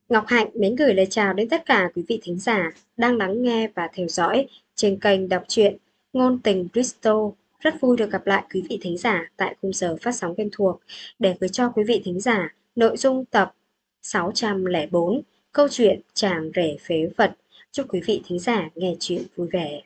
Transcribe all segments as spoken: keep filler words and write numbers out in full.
Ngọc Hạnh mến gửi lời chào đến tất cả quý vị thính giả đang lắng nghe và theo dõi trên kênh đọc truyện Ngôn tình Bristol. Rất vui được gặp lại quý vị thính giả tại khung giờ phát sóng quen thuộc để gửi cho quý vị thính giả nội dung tập sáu trăm lẻ bốn câu chuyện Chàng rể phế vật. Chúc quý vị thính giả nghe chuyện vui vẻ.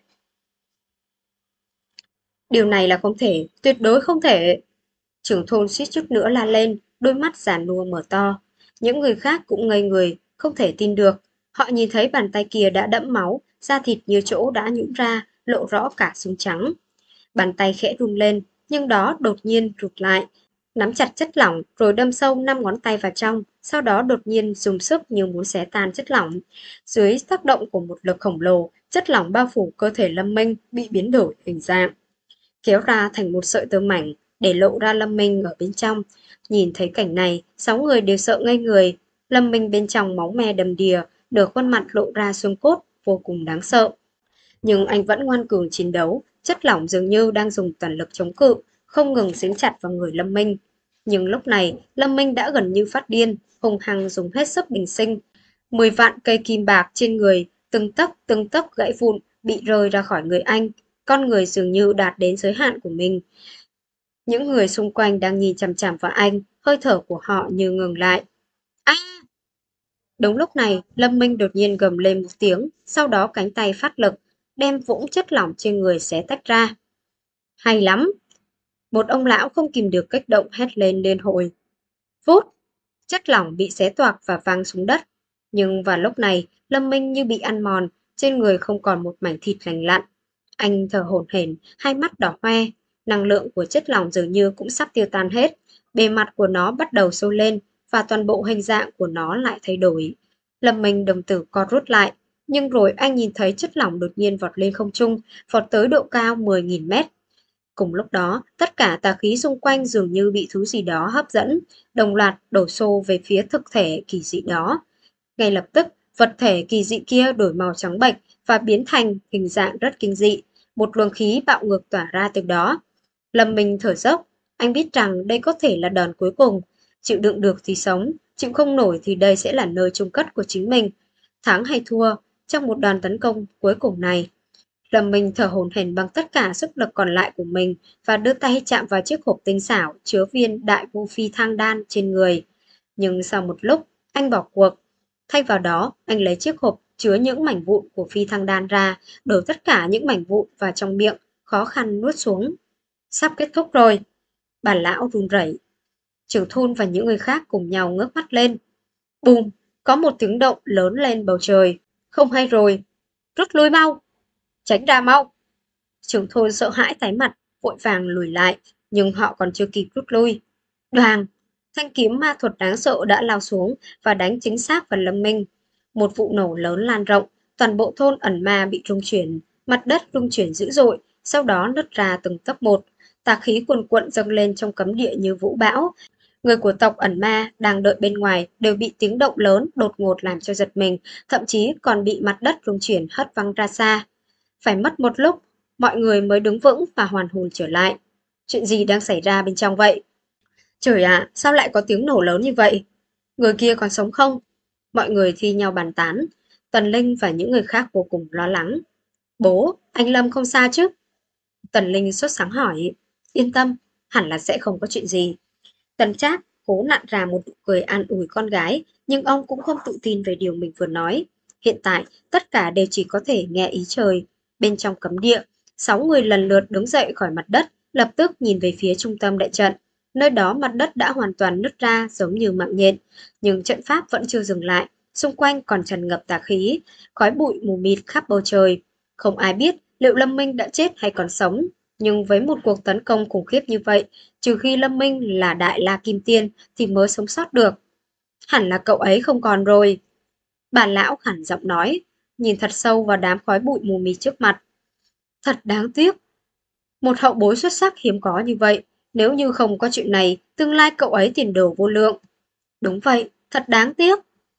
Điều này là không thể, tuyệt đối không thể. Trưởng thôn suýt chút nữa la lên, đôi mắt già nua mở to. Những người khác cũng ngây người, không thể tin được. Họ nhìn thấy bàn tay kia đã đẫm máu, da thịt như chỗ đã nhũn ra, lộ rõ cả xương trắng. Bàn tay khẽ run lên, nhưng đó đột nhiên rụt lại, nắm chặt chất lỏng rồi đâm sâu năm ngón tay vào trong, sau đó đột nhiên dùng sức như muốn xé tan chất lỏng. Dưới tác động của một lực khổng lồ, chất lỏng bao phủ cơ thể Lâm Minh bị biến đổi hình dạng, kéo ra thành một sợi tơ mảnh để lộ ra Lâm Minh ở bên trong. Nhìn thấy cảnh này, sáu người đều sợ ngây người. Lâm Minh bên trong máu me đầm đìa, nửa khuôn mặt lộ ra xương cốt, vô cùng đáng sợ. Nhưng anh vẫn ngoan cường chiến đấu, chất lỏng dường như đang dùng toàn lực chống cự, không ngừng dính chặt vào người Lâm Minh. Nhưng lúc này, Lâm Minh đã gần như phát điên, hung hăng dùng hết sức bình sinh. Mười vạn cây kim bạc trên người, từng tấc từng tấc gãy vụn, bị rơi ra khỏi người anh. Con người dường như đạt đến giới hạn của mình. Những người xung quanh đang nhìn chằm chằm vào anh, hơi thở của họ như ngừng lại. A! Đúng lúc này, Lâm Minh đột nhiên gầm lên một tiếng, sau đó cánh tay phát lực, đem vũng chất lỏng trên người xé tách ra. Hay lắm! Một ông lão không kìm được kích động hét lên liên hồi. Vút! Chất lỏng bị xé toạc và văng xuống đất. Nhưng vào lúc này, Lâm Minh như bị ăn mòn, trên người không còn một mảnh thịt lành lặn. Anh thở hổn hển, hai mắt đỏ hoe, năng lượng của chất lỏng dường như cũng sắp tiêu tan hết. Bề mặt của nó bắt đầu sôi lên và toàn bộ hình dạng của nó lại thay đổi. Lâm Minh đồng tử co rút lại, nhưng rồi anh nhìn thấy chất lỏng đột nhiên vọt lên không trung, vọt tới độ cao mười nghìn mét. Cùng lúc đó, tất cả tà khí xung quanh dường như bị thứ gì đó hấp dẫn, đồng loạt đổ xô về phía thực thể kỳ dị đó. Ngay lập tức, vật thể kỳ dị kia đổi màu trắng bệch và biến thành hình dạng rất kinh dị. Một luồng khí bạo ngược tỏa ra từ đó. Lâm Minh thở dốc, anh biết rằng đây có thể là đòn cuối cùng. Chịu đựng được thì sống, chịu không nổi thì đây sẽ là nơi chung cất của chính mình. Thắng hay thua, trong một đòn tấn công cuối cùng này. Lâm Minh thở hổn hển bằng tất cả sức lực còn lại của mình và đưa tay chạm vào chiếc hộp tinh xảo chứa viên đại vô phi thang đan trên người. Nhưng sau một lúc, anh bỏ cuộc. Thay vào đó, anh lấy chiếc hộp chứa những mảnh vụn của phi thăng đan ra, đổ tất cả những mảnh vụn vào trong miệng, khó khăn nuốt xuống. Sắp kết thúc rồi. Bà lão run rẩy. Trưởng thôn và những người khác cùng nhau ngước mắt lên. Bùm, có một tiếng động lớn lên bầu trời. Không hay rồi. Rút lui mau. Tránh ra mau. Trưởng thôn sợ hãi tái mặt, vội vàng lùi lại, nhưng họ còn chưa kịp rút lui. Đoàng, thanh kiếm ma thuật đáng sợ đã lao xuống và đánh chính xác vào Lâm Minh. Một vụ nổ lớn lan rộng, toàn bộ thôn ẩn ma bị rung chuyển, mặt đất rung chuyển dữ dội, sau đó nứt ra từng tấc một. Tà khí cuồn cuộn dâng lên trong cấm địa như vũ bão. Người của tộc ẩn ma đang đợi bên ngoài đều bị tiếng động lớn đột ngột làm cho giật mình, thậm chí còn bị mặt đất rung chuyển hất văng ra xa. Phải mất một lúc, mọi người mới đứng vững và hoàn hồn trở lại. Chuyện gì đang xảy ra bên trong vậy? Trời ạ, sao lại có tiếng nổ lớn như vậy? Người kia còn sống không? Mọi người thi nhau bàn tán. Tần Linh và những người khác vô cùng lo lắng. Bố, anh Lâm không sao chứ? Tần Linh sốt sắng hỏi. Yên tâm, hẳn là sẽ không có chuyện gì. Tần Trác cố nặn ra một nụ cười an ủi con gái, nhưng ông cũng không tự tin về điều mình vừa nói. Hiện tại, tất cả đều chỉ có thể nghe ý trời. Bên trong cấm địa, sáu người lần lượt đứng dậy khỏi mặt đất, lập tức nhìn về phía trung tâm đại trận. Nơi đó mặt đất đã hoàn toàn nứt ra giống như mạng nhện, nhưng trận pháp vẫn chưa dừng lại, xung quanh còn tràn ngập tà khí, khói bụi mù mịt khắp bầu trời. Không ai biết liệu Lâm Minh đã chết hay còn sống, nhưng với một cuộc tấn công khủng khiếp như vậy, trừ khi Lâm Minh là Đại La Kim Tiên thì mới sống sót được. Hẳn là cậu ấy không còn rồi. Bà lão khản giọng nói, nhìn thật sâu vào đám khói bụi mù mịt trước mặt. Thật đáng tiếc. Một hậu bối xuất sắc hiếm có như vậy, nếu như không có chuyện này, tương lai cậu ấy tiền đồ vô lượng. Đúng vậy, thật đáng tiếc.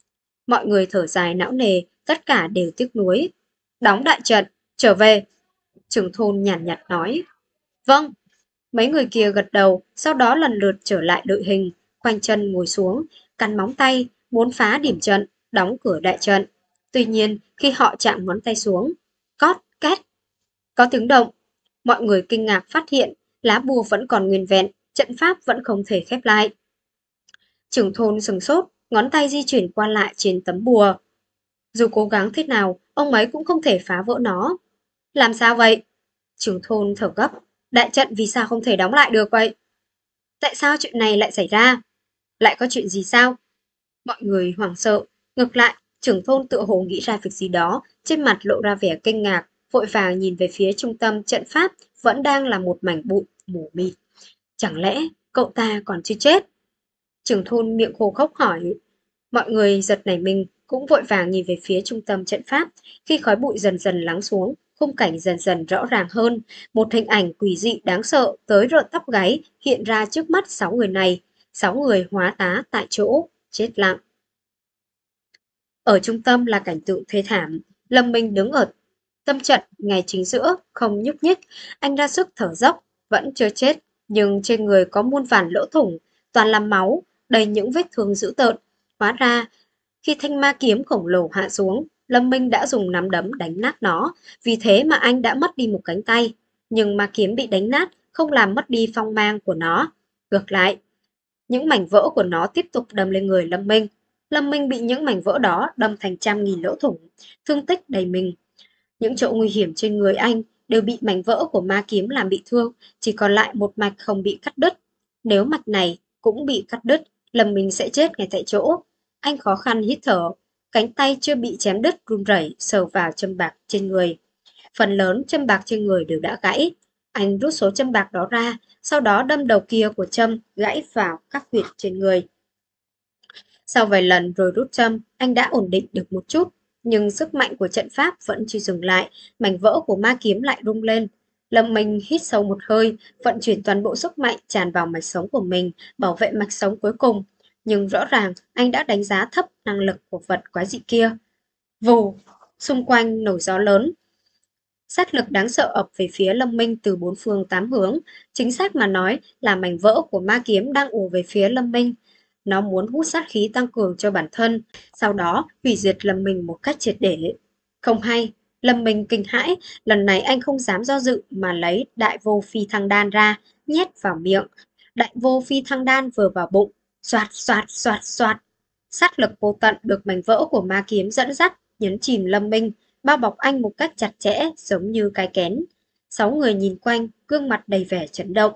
Mọi người thở dài não nề, tất cả đều tiếc nuối. Đóng đại trận, trở về. Trưởng thôn nhàn nhạt nói. Vâng. Mấy người kia gật đầu, sau đó lần lượt trở lại đội hình, khoanh chân ngồi xuống, cắn móng tay, muốn phá điểm trận, đóng cửa đại trận. Tuy nhiên, khi họ chạm ngón tay xuống, cót, két, có tiếng động. Mọi người kinh ngạc phát hiện lá bùa vẫn còn nguyên vẹn, trận pháp vẫn không thể khép lại. Trưởng thôn sừng sốt, ngón tay di chuyển qua lại trên tấm bùa. Dù cố gắng thế nào, ông ấy cũng không thể phá vỡ nó. Làm sao vậy? Trưởng thôn thở gấp. Đại trận vì sao không thể đóng lại được vậy? Tại sao chuyện này lại xảy ra? Lại có chuyện gì sao? Mọi người hoảng sợ. Ngược lại, trưởng thôn tựa hồ nghĩ ra việc gì đó, trên mặt lộ ra vẻ kinh ngạc, vội vàng nhìn về phía trung tâm trận pháp, vẫn đang là một mảnh bụi mù mịt. Chẳng lẽ cậu ta còn chưa chết? Trưởng thôn miệng khô khốc hỏi. Mọi người giật nảy mình, cũng vội vàng nhìn về phía trung tâm trận pháp. Khi khói bụi dần dần lắng xuống, khung cảnh dần dần rõ ràng hơn. Một hình ảnh quỷ dị đáng sợ tới rợn tóc gáy hiện ra trước mắt sáu người này. Sáu người hóa tá tại chỗ, chết lặng. Ở trung tâm là cảnh tượng thê thảm. Lâm Minh đứng ở tâm trận ngay chính giữa, không nhúc nhích. Anh ra sức thở dốc, vẫn chưa chết, nhưng trên người có muôn vàn lỗ thủng, toàn là máu, đầy những vết thương dữ tợn. Hóa ra, khi thanh ma kiếm khổng lồ hạ xuống, Lâm Minh đã dùng nắm đấm đánh nát nó, vì thế mà anh đã mất đi một cánh tay. Nhưng ma kiếm bị đánh nát không làm mất đi phong mang của nó. Ngược lại, những mảnh vỡ của nó tiếp tục đâm lên người Lâm Minh. Lâm Minh bị những mảnh vỡ đó đâm thành trăm nghìn lỗ thủng, thương tích đầy mình. Những chỗ nguy hiểm trên người anh đều bị mảnh vỡ của ma kiếm làm bị thương, chỉ còn lại một mạch không bị cắt đứt. Nếu mạch này cũng bị cắt đứt, Lâm Minh sẽ chết ngay tại chỗ. Anh khó khăn hít thở, cánh tay chưa bị chém đứt run rẩy sờ vào châm bạc trên người. Phần lớn châm bạc trên người đều đã gãy. Anh rút số châm bạc đó ra, sau đó đâm đầu kia của châm gãy vào các huyệt trên người. Sau vài lần rồi rút châm, anh đã ổn định được một chút, nhưng sức mạnh của trận pháp vẫn chưa dừng lại, mảnh vỡ của ma kiếm lại rung lên. Lâm Minh hít sâu một hơi, vận chuyển toàn bộ sức mạnh tràn vào mạch sống của mình, bảo vệ mạch sống cuối cùng. Nhưng rõ ràng anh đã đánh giá thấp năng lực của vật quái dị kia. Vù, xung quanh nổi gió lớn. Sát lực đáng sợ ập về phía Lâm Minh từ bốn phương tám hướng, chính xác mà nói là mảnh vỡ của ma kiếm đang ùa về phía Lâm Minh. Nó muốn hút sát khí tăng cường cho bản thân, sau đó hủy diệt Lâm Minh một cách triệt để. Không hay, Lâm Minh kinh hãi, lần này anh không dám do dự mà lấy đại vô phi thăng đan ra, nhét vào miệng. Đại vô phi thăng đan vừa vào bụng, xoạt xoạt xoạt xoạt. Sát lực vô tận được mảnh vỡ của ma kiếm dẫn dắt, nhấn chìm Lâm Minh, bao bọc anh một cách chặt chẽ giống như cái kén. Sáu người nhìn quanh, gương mặt đầy vẻ chấn động.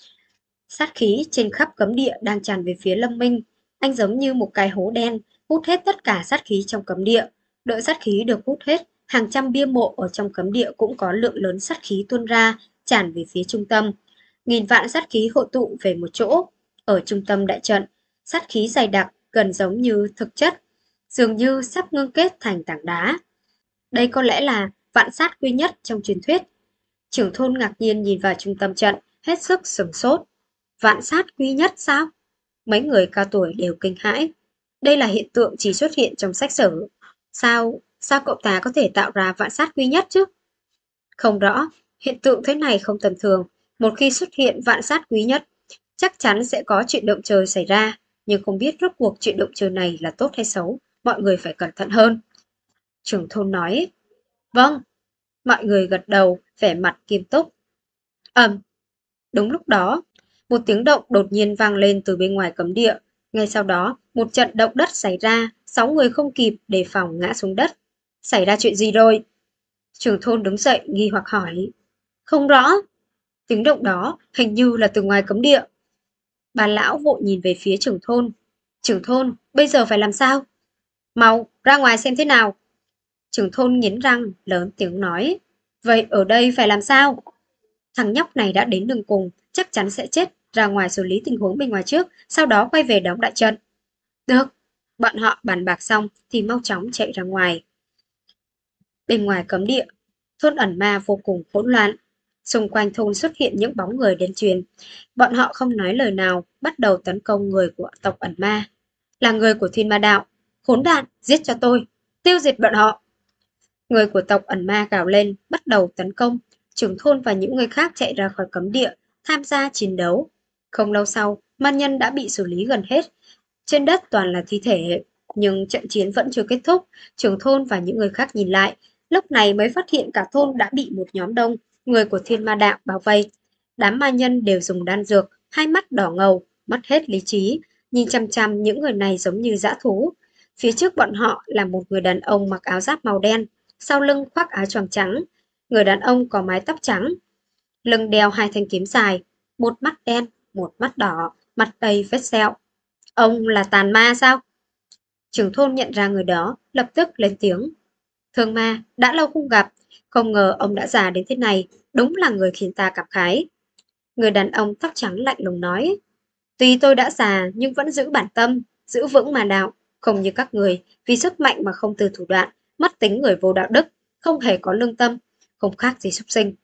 Sát khí trên khắp cấm địa đang tràn về phía Lâm Minh. Anh giống như một cái hố đen, hút hết tất cả sát khí trong cấm địa. Đợi sát khí được hút hết, hàng trăm bia mộ ở trong cấm địa cũng có lượng lớn sát khí tuôn ra, tràn về phía trung tâm. Nghìn vạn sát khí hội tụ về một chỗ. Ở trung tâm đại trận, sát khí dày đặc, gần giống như thực chất, dường như sắp ngưng kết thành tảng đá. Đây có lẽ là vạn sát quy nhất trong truyền thuyết. Trưởng thôn ngạc nhiên nhìn vào trung tâm trận, hết sức sửng sốt. Vạn sát quy nhất sao? Mấy người cao tuổi đều kinh hãi. Đây là hiện tượng chỉ xuất hiện trong sách sử. Sao, sao cậu ta có thể tạo ra vạn sát quy nhất chứ? Không rõ, hiện tượng thế này không tầm thường. Một khi xuất hiện vạn sát quý nhất, chắc chắn sẽ có chuyện động trời xảy ra. Nhưng không biết rốt cuộc chuyện động trời này là tốt hay xấu. Mọi người phải cẩn thận hơn. Trưởng thôn nói. Vâng. Mọi người gật đầu, vẻ mặt nghiêm túc. Ầm. Đúng lúc đó, một tiếng động đột nhiên vang lên từ bên ngoài cấm địa. Ngay sau đó, một trận động đất xảy ra, sáu người không kịp đề phòng ngã xuống đất. Xảy ra chuyện gì rồi? Trưởng thôn đứng dậy nghi hoặc hỏi. Không rõ. Tiếng động đó hình như là từ ngoài cấm địa. Bà lão vội nhìn về phía trưởng thôn. Trưởng thôn, bây giờ phải làm sao? Mau, ra ngoài xem thế nào. Trưởng thôn nghiến răng, lớn tiếng nói. Vậy ở đây phải làm sao? Thằng nhóc này đã đến đường cùng, chắc chắn sẽ chết, ra ngoài xử lý tình huống bên ngoài trước, sau đó quay về đóng đại trận. Được, bọn họ bàn bạc xong thì mau chóng chạy ra ngoài. Bên ngoài cấm địa, thôn ẩn ma vô cùng hỗn loạn. Xung quanh thôn xuất hiện những bóng người đen tuyền. Bọn họ không nói lời nào, bắt đầu tấn công người của tộc ẩn ma. Là người của Thiên Ma Đạo. Khốn nạn, giết cho tôi, tiêu diệt bọn họ. Người của tộc ẩn ma gào lên, bắt đầu tấn công. Trưởng thôn và những người khác chạy ra khỏi cấm địa, tham gia chiến đấu. Không lâu sau, man nhân đã bị xử lý gần hết. Trên đất toàn là thi thể. Nhưng trận chiến vẫn chưa kết thúc, trưởng thôn và những người khác nhìn lại, lúc này mới phát hiện cả thôn đã bị một nhóm đông, người của Thiên Ma Đạo bao vây. Đám ma nhân đều dùng đan dược, hai mắt đỏ ngầu, mất hết lý trí, nhìn chằm chằm những người này giống như dã thú. Phía trước bọn họ là một người đàn ông mặc áo giáp màu đen, sau lưng khoác áo choàng trắng. Người đàn ông có mái tóc trắng, lưng đeo hai thanh kiếm dài, một mắt đen, một mắt đỏ, mặt đầy vết sẹo. Ông là tàn ma sao? Trưởng thôn nhận ra người đó, lập tức lên tiếng. Thương ma, đã lâu không gặp, không ngờ ông đã già đến thế này, đúng là người khiến ta cảm khái. Người đàn ông tóc trắng lạnh lùng nói. Tuy tôi đã già nhưng vẫn giữ bản tâm, giữ vững mà đạo, không như các người, vì sức mạnh mà không từ thủ đoạn, mất tính người vô đạo đức, không hề có lương tâm, không khác gì súc sinh.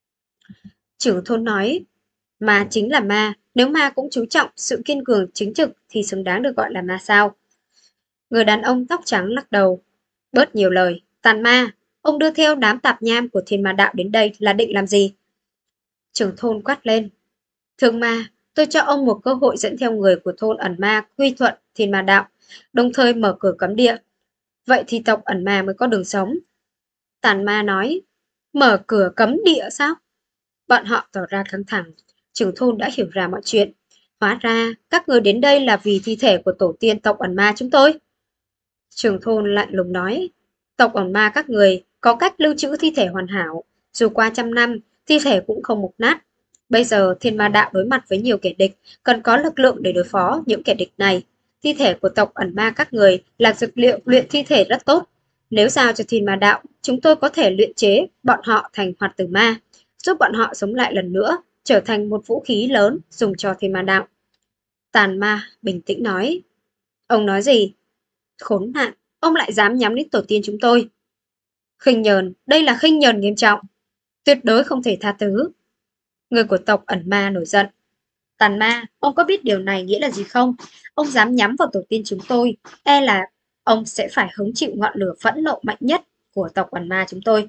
Trưởng thôn nói, ma chính là ma, nếu ma cũng chú trọng sự kiên cường chính trực thì xứng đáng được gọi là ma sao? Người đàn ông tóc trắng lắc đầu, bớt nhiều lời, tàn ma, ông đưa theo đám tạp nham của Thiên Ma Đạo đến đây là định làm gì? Trưởng thôn quát lên, thương ma, tôi cho ông một cơ hội dẫn theo người của thôn ẩn ma quy thuận Thiên Ma Đạo, đồng thời mở cửa cấm địa. Vậy thì tộc ẩn ma mới có đường sống. Tàn ma nói, mở cửa cấm địa sao? Bọn họ tỏ ra căng thẳng, trưởng thôn đã hiểu ra mọi chuyện. Hóa ra, các người đến đây là vì thi thể của tổ tiên tộc ẩn ma chúng tôi. Trưởng thôn lạnh lùng nói, tộc ẩn ma các người có cách lưu trữ thi thể hoàn hảo, dù qua trăm năm, thi thể cũng không mục nát. Bây giờ Thiên Ma Đạo đối mặt với nhiều kẻ địch, cần có lực lượng để đối phó những kẻ địch này. Thi thể của tộc ẩn ma các người là dược liệu luyện thi thể rất tốt. Nếu giao cho Thiên Ma Đạo, chúng tôi có thể luyện chế bọn họ thành hoạt tử ma, giúp bọn họ sống lại lần nữa, trở thành một vũ khí lớn dùng cho Thiên Ma Đạo. Tàn ma bình tĩnh nói. Ông nói gì? Khốn nạn, ông lại dám nhắm đến tổ tiên chúng tôi. Khinh nhờn, đây là khinh nhờn nghiêm trọng. Tuyệt đối không thể tha thứ. Người của tộc ẩn ma nổi giận. Tàn ma, ông có biết điều này nghĩa là gì không? Ông dám nhắm vào tổ tiên chúng tôi, e là ông sẽ phải hứng chịu ngọn lửa phẫn nộ mạnh nhất của tộc ẩn ma chúng tôi.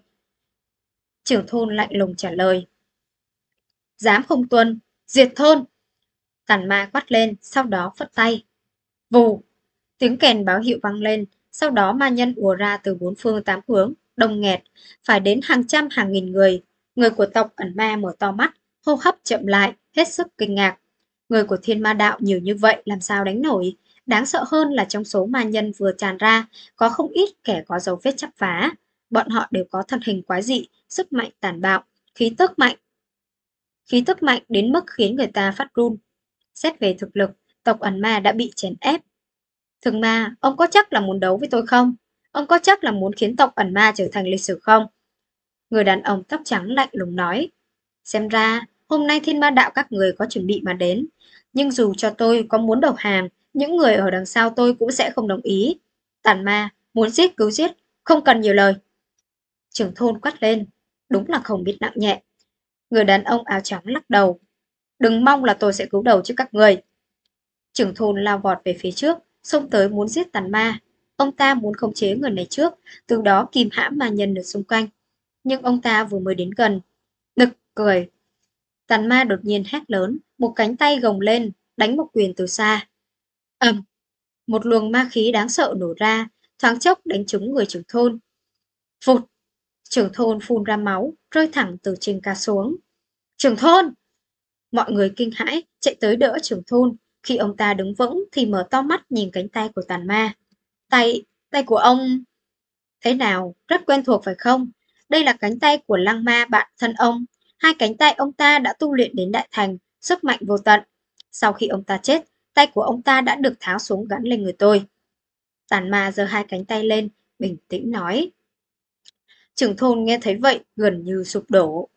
Trưởng thôn lạnh lùng trả lời. Dám không tuân, diệt thôn. Tàn ma quát lên, sau đó phất tay. Vù, tiếng kèn báo hiệu vang lên, sau đó ma nhân ùa ra từ bốn phương tám hướng, đông nghẹt, phải đến hàng trăm hàng nghìn người. Người của tộc ẩn ma mở to mắt, hô hấp chậm lại, hết sức kinh ngạc. Người của Thiên Ma Đạo nhiều như vậy làm sao đánh nổi? Đáng sợ hơn là trong số ma nhân vừa tràn ra, có không ít kẻ có dấu vết chắp phá. Bọn họ đều có thân hình quái dị, sức mạnh tàn bạo, khí tức mạnh. Khí tức mạnh đến mức khiến người ta phát run. Xét về thực lực, tộc ẩn ma đã bị chèn ép. Thường ma, ông có chắc là muốn đấu với tôi không? Ông có chắc là muốn khiến tộc ẩn ma trở thành lịch sử không? Người đàn ông tóc trắng lạnh lùng nói. Xem ra, hôm nay Thiên Ma Đạo các người có chuẩn bị mà đến. Nhưng dù cho tôi có muốn đầu hàng, những người ở đằng sau tôi cũng sẽ không đồng ý. Tàn ma, muốn giết cứu giết, không cần nhiều lời. Trưởng thôn quát lên, đúng là không biết nặng nhẹ. Người đàn ông áo trắng lắc đầu. Đừng mong là tôi sẽ cứu đầu trước các người. Trưởng thôn lao vọt về phía trước, xông tới muốn giết tàn ma. Ông ta muốn khống chế người này trước, từ đó kìm hãm ma nhân ở xung quanh. Nhưng ông ta vừa mới đến gần, nực cười. Tàn ma đột nhiên hét lớn, một cánh tay gồng lên, đánh một quyền từ xa. Ầm, một luồng ma khí đáng sợ nổ ra, thoáng chốc đánh trúng người trưởng thôn. Phụt, trưởng thôn phun ra máu, rơi thẳng từ trên cao xuống. Trưởng thôn! Mọi người kinh hãi, chạy tới đỡ trưởng thôn. Khi ông ta đứng vững thì mở to mắt nhìn cánh tay của tàn ma. Tay, tay của ông... Thế nào, rất quen thuộc phải không? Đây là cánh tay của lăng ma bạn thân ông. Hai cánh tay ông ta đã tu luyện đến đại thành, sức mạnh vô tận. Sau khi ông ta chết, tay của ông ta đã được tháo xuống gắn lên người tôi. Tàn ma giơ hai cánh tay lên, bình tĩnh nói. Trưởng thôn nghe thấy vậy gần như sụp đổ.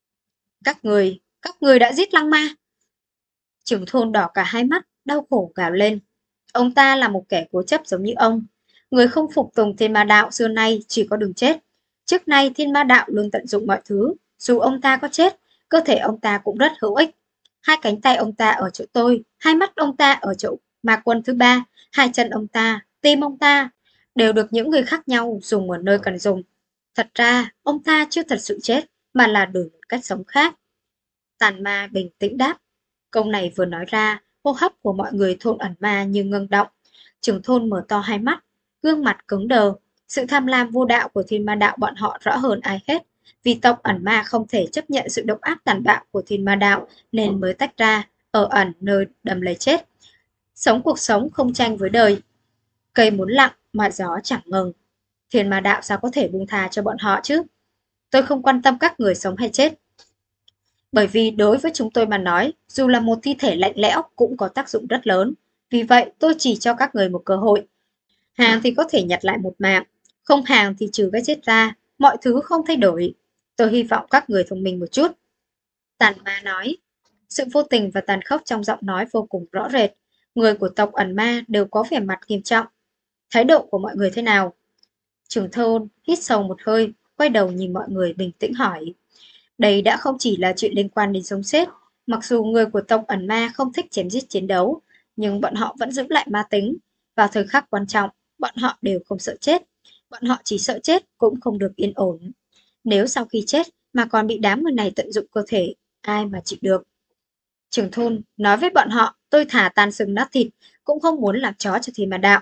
Các người, các người đã giết lăng ma. Trưởng thôn đỏ cả hai mắt, đau khổ gào lên. Ông ta là một kẻ cố chấp giống như ông. Người không phục tùng Thiên Ma Đạo xưa nay chỉ có đường chết. Trước nay Thiên Ma Đạo luôn tận dụng mọi thứ. Dù ông ta có chết, cơ thể ông ta cũng rất hữu ích. Hai cánh tay ông ta ở chỗ tôi, hai mắt ông ta ở chỗ ma quân thứ ba, hai chân ông ta, tim ông ta, đều được những người khác nhau dùng ở nơi cần dùng. Thật ra, ông ta chưa thật sự chết, mà là đổi một cách sống khác. Tàn ma bình tĩnh đáp. Câu này vừa nói ra, hô hấp của mọi người thôn ẩn ma như ngưng động. Trưởng thôn mở to hai mắt, gương mặt cứng đờ. Sự tham lam vô đạo của thiên ma đạo bọn họ rõ hơn ai hết. Vì tộc ẩn ma không thể chấp nhận sự độc ác tàn bạo của thiên ma đạo nên mới tách ra, ở ẩn nơi đầm lầy chết. Sống cuộc sống không tranh với đời. Cây muốn lặng mà gió chẳng ngừng. Thiên ma đạo sao có thể buông tha cho bọn họ chứ? Tôi không quan tâm các người sống hay chết. Bởi vì đối với chúng tôi mà nói, dù là một thi thể lạnh lẽo cũng có tác dụng rất lớn. Vì vậy tôi chỉ cho các người một cơ hội. Hàng thì có thể nhặt lại một mạng, không hàng thì trừ cái chết ra, mọi thứ không thay đổi. Tôi hy vọng các người thông minh một chút. Tàn ma nói. Sự vô tình và tàn khốc trong giọng nói vô cùng rõ rệt. Người của tộc ẩn ma đều có vẻ mặt nghiêm trọng. Thái độ của mọi người thế nào? Trưởng thôn hít sâu một hơi, quay đầu nhìn mọi người bình tĩnh hỏi. Đây đã không chỉ là chuyện liên quan đến sống chết. Mặc dù người của tộc ẩn ma không thích chém giết chiến đấu, nhưng bọn họ vẫn giữ lại ma tính. Vào thời khắc quan trọng, bọn họ đều không sợ chết. Bọn họ chỉ sợ chết cũng không được yên ổn. Nếu sau khi chết mà còn bị đám người này tận dụng cơ thể, ai mà chịu được. Trưởng thôn nói với bọn họ, tôi thả tan xương nát thịt, cũng không muốn làm chó cho thiên ma đạo.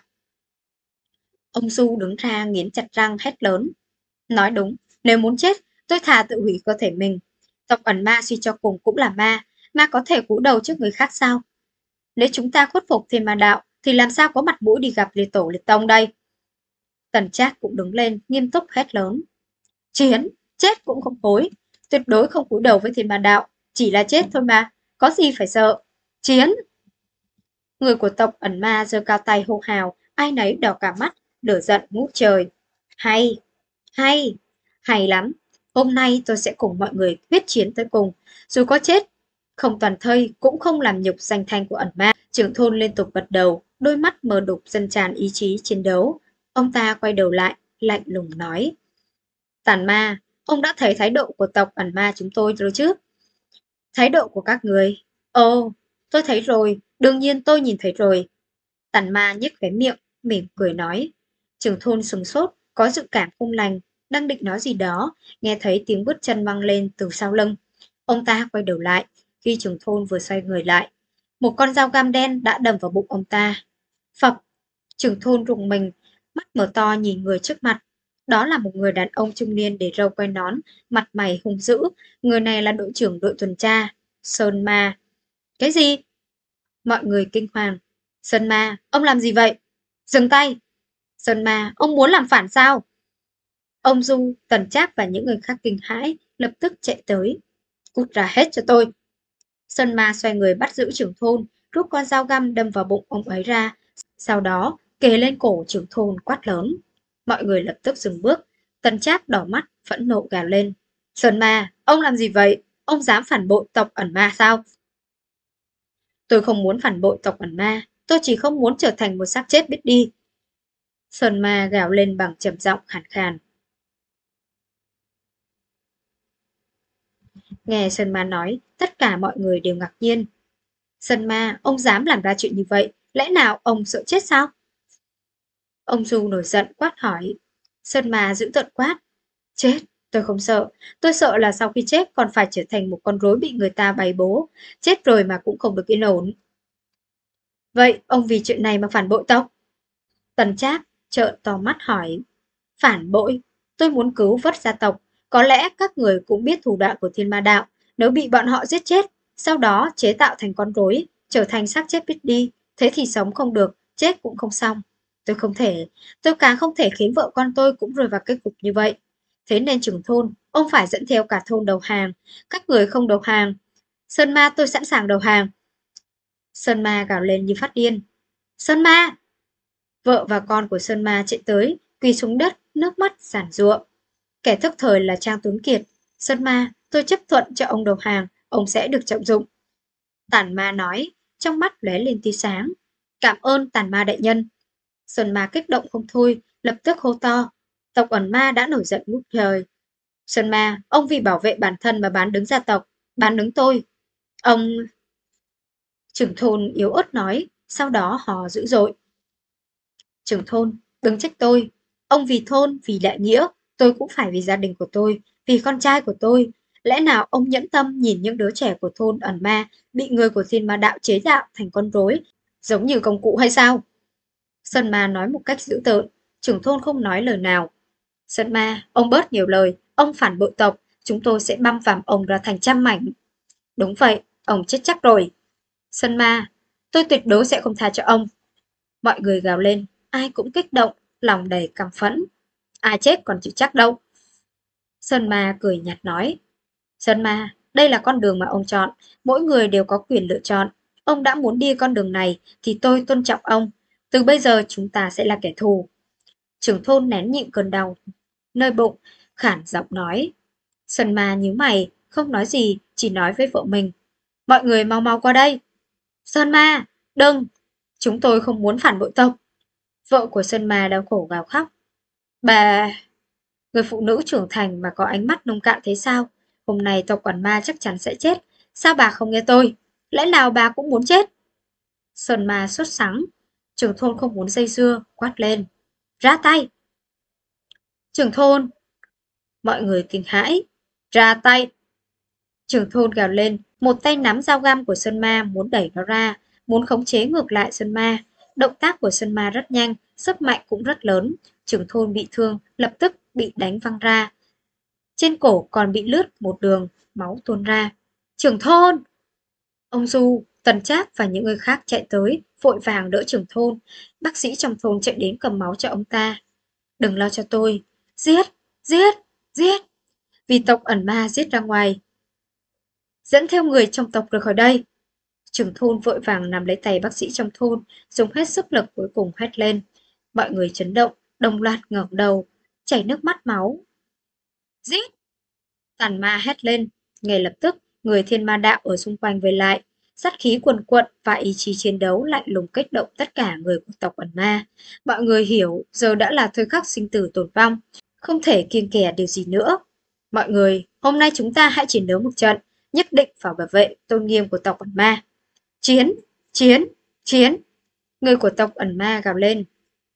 Ông Du đứng ra nghiến chặt răng hét lớn. Nói đúng, nếu muốn chết, tôi thà tự hủy cơ thể mình. Tộc ẩn ma suy cho cùng cũng là ma, ma có thể cúi đầu trước người khác sao? Nếu chúng ta khuất phục thiên ma đạo, thì làm sao có mặt mũi đi gặp liệt tổ liệt tông đây? Tần Trác cũng đứng lên, nghiêm túc hét lớn. Chiến, chết cũng không hối, tuyệt đối không cúi đầu với thiên ma đạo, chỉ là chết thôi mà, có gì phải sợ. Chiến! Người của tộc ẩn ma giơ cao tay hô hào, ai nấy đỏ cả mắt, lửa giận ngút trời. Hay, hay, hay lắm. Hôm nay tôi sẽ cùng mọi người quyết chiến tới cùng. Dù có chết, không toàn thây cũng không làm nhục danh thanh của ẩn ma. Trưởng thôn liên tục gật đầu, đôi mắt mờ đục dâng tràn ý chí chiến đấu. Ông ta quay đầu lại, lạnh lùng nói. Tàn ma, ông đã thấy thái độ của tộc ẩn ma chúng tôi rồi chứ? Thái độ của các người? Ồ, tôi thấy rồi, đương nhiên tôi nhìn thấy rồi. Tàn ma nhếch khóe miệng, mỉm cười nói. Trưởng thôn sửng sốt, có dự cảm không lành, đang định nói gì đó, nghe thấy tiếng bước chân vang lên từ sau lưng. Ông ta quay đầu lại, khi trưởng thôn vừa xoay người lại. Một con dao găm đen đã đâm vào bụng ông ta. Phập, trưởng thôn rùng mình, mắt mở to nhìn người trước mặt. Đó là một người đàn ông trung niên để râu quai nón, mặt mày hung dữ. Người này là đội trưởng đội tuần tra, Sơn Ma. Cái gì? Mọi người kinh hoàng. Sơn Ma, ông làm gì vậy? Dừng tay! Sơn Ma, ông muốn làm phản sao? Ông Du, Tần Trác và những người khác kinh hãi, lập tức chạy tới. Cút ra hết cho tôi! Sơn Ma xoay người bắt giữ trưởng thôn, rút con dao găm đâm vào bụng ông ấy ra, sau đó kề lên cổ trưởng thôn quát lớn. Mọi người lập tức dừng bước, Tần Trác đỏ mắt, phẫn nộ gào lên. Sơn Ma, ông làm gì vậy? Ông dám phản bội tộc ẩn ma sao? Tôi không muốn phản bội tộc ẩn ma, tôi chỉ không muốn trở thành một xác chết biết đi. Sơn Ma gào lên bằng trầm giọng khàn khàn. Nghe Sơn Ma nói, tất cả mọi người đều ngạc nhiên. Sơn Ma, ông dám làm ra chuyện như vậy, lẽ nào ông sợ chết sao? Ông Du nổi giận quát hỏi. Sơn Ma dữ tợn quát. Chết, tôi không sợ, tôi sợ là sau khi chết còn phải trở thành một con rối bị người ta bày bố, chết rồi mà cũng không được yên ổn. Vậy ông vì chuyện này mà phản bội tộc? Tần Trác trợn to mắt hỏi. Phản bội? Tôi muốn cứu vớt gia tộc. Có lẽ các người cũng biết thủ đoạn của thiên ma đạo. Nếu bị bọn họ giết chết, sau đó chế tạo thành con rối, trở thành xác chết biết đi, thế thì sống không được, chết cũng không xong. Tôi không thể, tôi càng không thể khiến vợ con tôi cũng rơi vào kết cục như vậy. Thế nên trưởng thôn, ông phải dẫn theo cả thôn đầu hàng. Các người không đầu hàng. Sơn Ma, tôi sẵn sàng đầu hàng. Sơn Ma gào lên như phát điên. Sơn Ma! Vợ và con của Sơn Ma chạy tới, quỳ xuống đất, nước mắt giàn giụa. Kẻ thức thời là Trang Tuấn Kiệt. Sơn Ma, tôi chấp thuận cho ông đầu hàng, ông sẽ được trọng dụng. Tàn Ma nói, trong mắt lóe lên tia sáng. Cảm ơn Tàn Ma đại nhân. Sơn Ma kích động không thôi, lập tức hô to. Tộc ẩn ma đã nổi giận ngút trời. Sơn Ma, ông vì bảo vệ bản thân mà bán đứng gia tộc, bán đứng tôi. Ông... Trưởng thôn yếu ớt nói, sau đó hò dữ dội. Trưởng thôn, đừng trách tôi. Ông vì thôn, vì đại nghĩa, tôi cũng phải vì gia đình của tôi, vì con trai của tôi. Lẽ nào ông nhẫn tâm nhìn những đứa trẻ của thôn ẩn ma bị người của thiên ma đạo chế tạo thành con rối, giống như công cụ hay sao? Sơn Ma nói một cách dữ tợn, trưởng thôn không nói lời nào. Sơn Ma, ông bớt nhiều lời, ông phản bội tộc, chúng tôi sẽ băm vằm ông ra thành trăm mảnh. Đúng vậy, ông chết chắc rồi. Sơn Ma, tôi tuyệt đối sẽ không tha cho ông. Mọi người gào lên, ai cũng kích động, lòng đầy căm phẫn. Ai chết còn chịu chắc đâu. Sơn Ma cười nhạt nói, Sơn Ma, đây là con đường mà ông chọn, mỗi người đều có quyền lựa chọn. Ông đã muốn đi con đường này thì tôi tôn trọng ông. Từ bây giờ chúng ta sẽ là kẻ thù. Trưởng thôn nén nhịn cơn đau nơi bụng, khản giọng nói. Sơn Ma nhíu mày, không nói gì, chỉ nói với vợ mình. Mọi người mau mau qua đây. Sơn Ma, đừng, chúng tôi không muốn phản bội tộc. Vợ của Sơn Ma đau khổ gào khóc. Bà, người phụ nữ trưởng thành mà có ánh mắt nông cạn thế sao? Hôm nay tộc quản ma chắc chắn sẽ chết. Sao bà không nghe tôi? Lẽ nào bà cũng muốn chết? Sơn Ma sốt sắng. Trưởng thôn không muốn dây dưa, quát lên. Ra tay! Trưởng thôn! Mọi người kinh hãi. Ra tay! Trưởng thôn gào lên, một tay nắm dao găm của Sơn Ma muốn đẩy nó ra, muốn khống chế ngược lại Sơn Ma. Động tác của Sơn Ma rất nhanh, sức mạnh cũng rất lớn. Trưởng thôn bị thương, lập tức bị đánh văng ra. Trên cổ còn bị lướt một đường, máu tuôn ra. Trưởng thôn! Ông Du, Tần Trác và những người khác chạy tới, vội vàng đỡ trưởng thôn. Bác sĩ trong thôn chạy đến cầm máu cho ông ta. Đừng lo cho tôi. Giết! Giết! Giết! Vì tộc ẩn ma giết ra ngoài. Dẫn theo người trong tộc rời khỏi đây. Trưởng thôn vội vàng nắm lấy tay bác sĩ trong thôn, dùng hết sức lực cuối cùng hét lên. Mọi người chấn động, đồng loạt ngẩng đầu, chảy nước mắt máu. Giết! Tàn ma hét lên, ngay lập tức, người thiên ma đạo ở xung quanh về lại. Sát khí quần quận và ý chí chiến đấu lạnh lùng kích động tất cả người của tộc ẩn ma. Mọi người hiểu giờ đã là thời khắc sinh tử tồn vong, không thể kiêng kẻ điều gì nữa. Mọi người, hôm nay chúng ta hãy chiến đấu một trận, nhất định phải bảo vệ tôn nghiêm của tộc ẩn ma. Chiến! Chiến! Chiến! Người của tộc ẩn ma gào lên.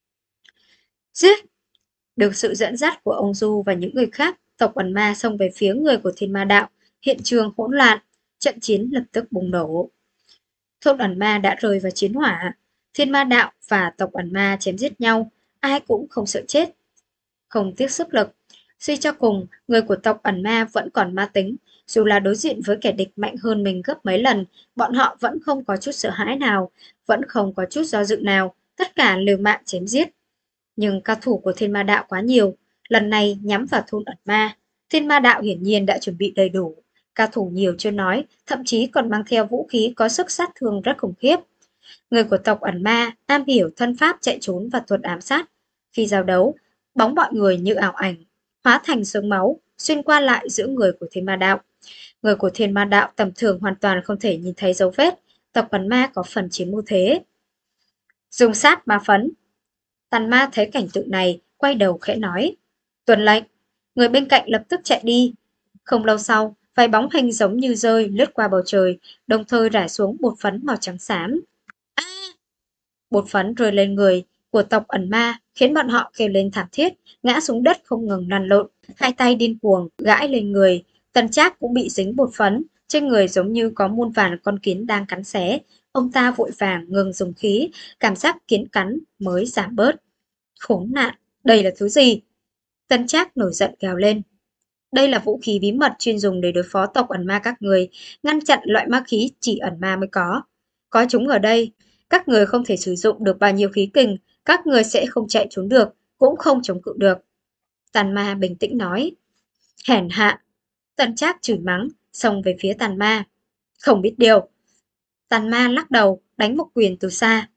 Giết! Được sự dẫn dắt của ông Du và những người khác, tộc ẩn ma xông về phía người của thiên ma đạo. Hiện trường hỗn loạn, trận chiến lập tức bùng nổ. Thôn ẩn ma đã rơi vào chiến hỏa. Thiên ma đạo và tộc ẩn ma chém giết nhau, ai cũng không sợ chết, không tiếc sức lực. Suy cho cùng, người của tộc ẩn ma vẫn còn ma tính. Dù là đối diện với kẻ địch mạnh hơn mình gấp mấy lần, bọn họ vẫn không có chút sợ hãi nào, vẫn không có chút do dự nào, tất cả liều mạng chém giết. Nhưng cao thủ của thiên ma đạo quá nhiều, lần này nhắm vào thôn ẩn ma. Thiên ma đạo hiển nhiên đã chuẩn bị đầy đủ. Cao thủ nhiều chưa nói, thậm chí còn mang theo vũ khí có sức sát thương rất khủng khiếp. Người của tộc ẩn ma am hiểu thân pháp chạy trốn và thuật ám sát. Khi giao đấu, bóng mọi người như ảo ảnh, hóa thành sương máu, xuyên qua lại giữa người của thiên ma đạo. Người của thiên ma đạo tầm thường hoàn toàn không thể nhìn thấy dấu vết, tộc ẩn ma có phần chiếm ưu thế. Dùng sát ma phấn. Tàn ma thấy cảnh tượng này, quay đầu khẽ nói. Tuân lệnh. Người bên cạnh lập tức chạy đi. Không lâu sau, vài bóng hình giống như rơi lướt qua bầu trời, đồng thời rải xuống bột phấn màu trắng xám. À! Bột phấn rơi lên người của tộc ẩn ma, khiến bọn họ kêu lên thảm thiết, ngã xuống đất không ngừng lăn lộn, hai tay điên cuồng gãi lên người. Tần Trác cũng bị dính bột phấn, trên người giống như có muôn vàn con kiến đang cắn xé. Ông ta vội vàng ngừng dùng khí, cảm giác kiến cắn mới giảm bớt. Khốn nạn, đây là thứ gì? Tần Trác nổi giận gào lên. Đây là vũ khí bí mật chuyên dùng để đối phó tộc ẩn ma các người, ngăn chặn loại ma khí chỉ ẩn ma mới có. Có chúng ở đây, các người không thể sử dụng được bao nhiêu khí kình, các người sẽ không chạy trốn được, cũng không chống cự được. Tàn ma bình tĩnh nói. Hèn hạ. Tần Trác chửi mắng, xông về phía tàn ma. Không biết điều. Tàn ma lắc đầu, đánh một quyền từ xa.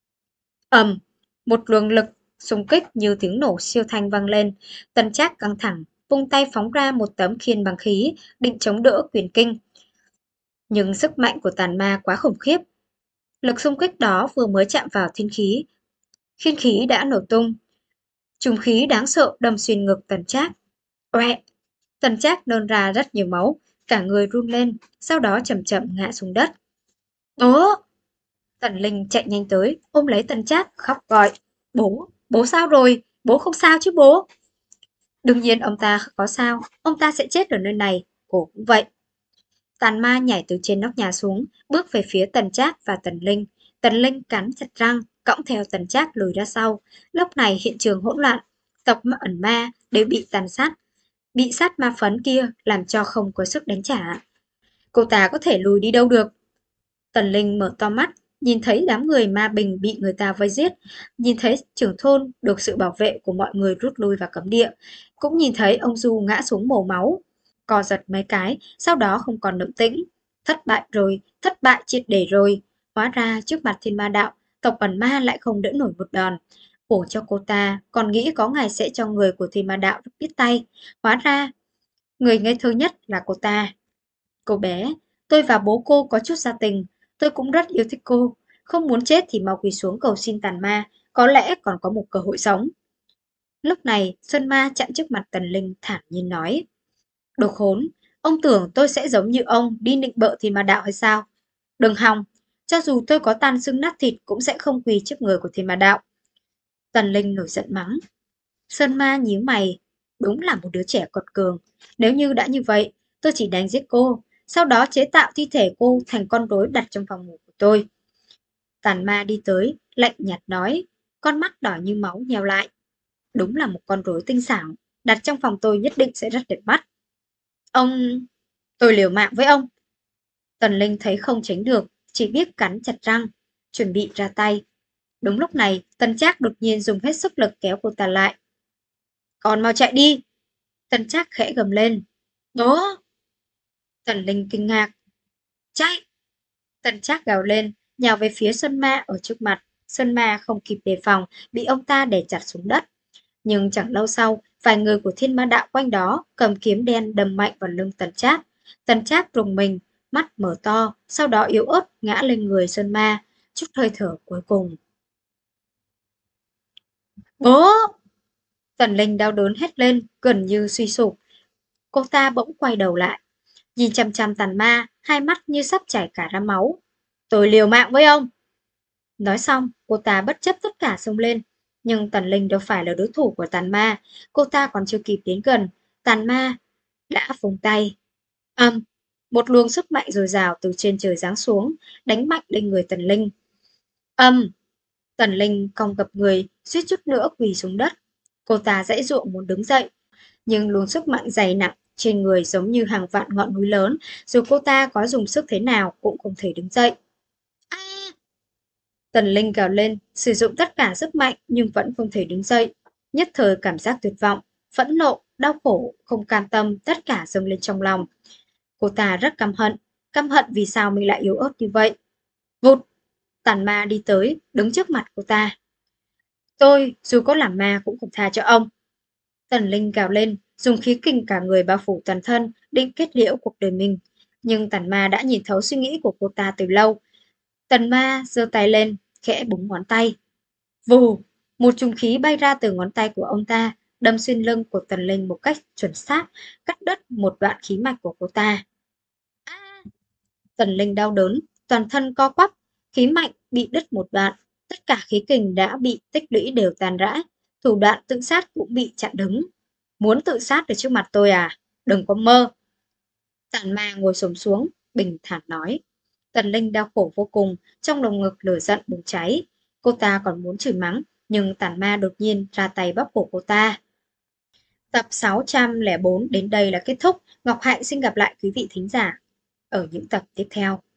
Ầm, một luồng lực xung kích như tiếng nổ siêu thanh vang lên. Tần Trác căng thẳng, vung tay phóng ra một tấm khiên bằng khí, định chống đỡ quyền kinh. Nhưng sức mạnh của tàn ma quá khủng khiếp. Lực xung kích đó vừa mới chạm vào thiên khí, khiên khí đã nổ tung. Trùng khí đáng sợ đâm xuyên ngực Tần Trác. Oẹ! Tần Trác nôn ra rất nhiều máu, cả người run lên, sau đó chậm chậm ngã xuống đất. Bố! Tần Linh chạy nhanh tới, ôm lấy Tần Trác khóc gọi. Bố! Bố sao rồi? Bố không sao chứ bố? Đương nhiên ông ta có sao, ông ta sẽ chết ở nơi này, cô cũng vậy. Tàn ma nhảy từ trên nóc nhà xuống, bước về phía Tần Trác và Tần Linh. Tần Linh cắn chặt răng, cõng theo Tần Trác lùi ra sau. Lúc này hiện trường hỗn loạn, tộc ẩn ma đều bị tàn sát, bị sát ma phấn kia làm cho không có sức đánh trả. Cô ta có thể lùi đi đâu được? Tần Linh mở to mắt, nhìn thấy đám người ma bình bị người ta vây giết, nhìn thấy trưởng thôn được sự bảo vệ của mọi người rút lui vào cấm địa, cũng nhìn thấy ông Du ngã xuống mổ máu, co giật mấy cái, sau đó không còn động tĩnh. Thất bại rồi, thất bại triệt để rồi. Hóa ra trước mặt Thiên Ma Đạo, tộc ẩn ma lại không đỡ nổi một đòn. Khổ cho cô ta, còn nghĩ có ngày sẽ cho người của Thiên Ma Đạo biết tay. Hóa ra, người ngây thơ nhất là cô ta. Cô bé, tôi và bố cô có chút gia tình, tôi cũng rất yêu thích cô. Không muốn chết thì mau quỳ xuống cầu xin tàn ma, có lẽ còn có một cơ hội sống. Lúc này, Sơn Ma chặn trước mặt Tần Linh thản nhiên nói. Đồ khốn, ông tưởng tôi sẽ giống như ông đi nịnh bợ Thiên Ma Đạo hay sao? Đừng hòng, cho dù tôi có tan xương nát thịt cũng sẽ không quỳ trước người của Thiên Ma Đạo. Tần Linh nổi giận mắng. Sơn Ma nhíu mày, đúng là một đứa trẻ quật cường. Nếu như đã như vậy, tôi chỉ đánh giết cô, sau đó chế tạo thi thể cô thành con rối đặt trong phòng ngủ của tôi. Tàn ma đi tới, lạnh nhạt nói, con mắt đỏ như máu nheo lại. Đúng là một con rối tinh xảo, đặt trong phòng tôi nhất định sẽ rất đẹp mắt. Ông... Tôi liều mạng với ông. Tần Linh thấy không tránh được, chỉ biết cắn chặt răng, chuẩn bị ra tay. Đúng lúc này, Tần Trác đột nhiên dùng hết sức lực kéo cô ta lại. Còn mau chạy đi. Tần Trác khẽ gầm lên. Bố! Tần Linh kinh ngạc. Chạy! Tần Trác gào lên, nhào về phía Sơn Ma ở trước mặt. Sơn Ma không kịp đề phòng, bị ông ta đè chặt xuống đất. Nhưng chẳng lâu sau, vài người của Thiên Ma Đạo quanh đó cầm kiếm đen đâm mạnh vào lưng Tần Trác. Tần Trác rùng mình, mắt mở to, sau đó yếu ớt ngã lên người Sơn Ma, chút hơi thở cuối cùng. Bố! Tần Linh đau đớn hét lên, gần như suy sụp. Cô ta bỗng quay đầu lại, nhìn chằm chằm Tàn Ma, hai mắt như sắp chảy cả ra máu. Tôi liều mạng với ông! Nói xong, cô ta bất chấp tất cả xông lên. Nhưng Tần Linh đâu phải là đối thủ của Tàn Ma. Cô ta còn chưa kịp đến gần, Tàn Ma đã vùng tay. Âm, một luồng sức mạnh dồi dào từ trên trời giáng xuống, đánh mạnh lên người Tần Linh. Âm, Tần Linh cong gập người, suýt chút nữa quỳ xuống đất. Cô ta giãy giụa muốn đứng dậy, nhưng luồng sức mạnh dày nặng trên người giống như hàng vạn ngọn núi lớn, dù cô ta có dùng sức thế nào cũng không thể đứng dậy. À! Tần Linh gào lên, sử dụng tất cả sức mạnh nhưng vẫn không thể đứng dậy. Nhất thời cảm giác tuyệt vọng, phẫn nộ, đau khổ, không cam tâm, tất cả dâng lên trong lòng. Cô ta rất căm hận, căm hận vì sao mình lại yếu ớt như vậy. Vụt, Tàn Ma đi tới, đứng trước mặt cô ta. Tôi, dù có làm ma cũng không tha cho ông. Tần Linh gào lên, dùng khí kình cả người bao phủ toàn thân, định kết liễu cuộc đời mình. Nhưng Tàn Ma đã nhìn thấu suy nghĩ của cô ta từ lâu. Tần Ma giơ tay lên, khẽ búng ngón tay. Vù, một chùm khí bay ra từ ngón tay của ông ta, đâm xuyên lưng của Tần Linh một cách chuẩn xác, cắt đứt một đoạn khí mạch của cô ta. À! Tần Linh đau đớn, toàn thân co quắp, khí mạch bị đứt một đoạn, tất cả khí kình đã bị tích lũy đều tàn rã, thủ đoạn tự sát cũng bị chặn đứng. Muốn tự sát ở trước mặt tôi à? Đừng có mơ. Tàn Ma ngồi xổm xuống, bình thản nói. Tần Linh đau khổ vô cùng, trong lồng ngực lửa giận bùng cháy. Cô ta còn muốn chửi mắng, nhưng Tàn Ma đột nhiên ra tay bóp cổ cô ta. Tập sáu trăm lẻ bốn đến đây là kết thúc. Ngọc Hạnh xin gặp lại quý vị thính giả ở những tập tiếp theo.